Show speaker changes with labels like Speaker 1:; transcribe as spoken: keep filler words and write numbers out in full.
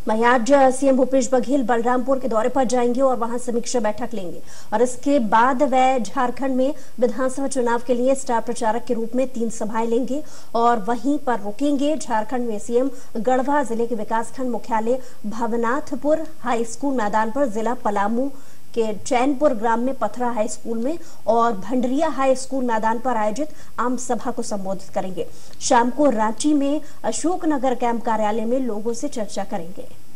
Speaker 1: वहीं आज सीएम भूपेश बघेल बलरामपुर के दौरे पर जाएंगे और वहां समीक्षा बैठक लेंगे और इसके बाद वह झारखंड में विधानसभा चुनाव के लिए स्टार प्रचारक के रूप में तीन सभाएं लेंगे और वहीं पर रुकेंगे। झारखंड में सीएम गढ़वा जिले के विकासखंड मुख्यालय भवनाथपुर हाई स्कूल मैदान पर, जिला पलामू के चैनपुर ग्राम में पथरा हाई स्कूल में और भंडरिया हाई स्कूल मैदान पर आयोजित आम सभा को संबोधित करेंगे। शाम को रांची में अशोकनगर कैंप कार्यालय में लोगों से चर्चा करेंगे।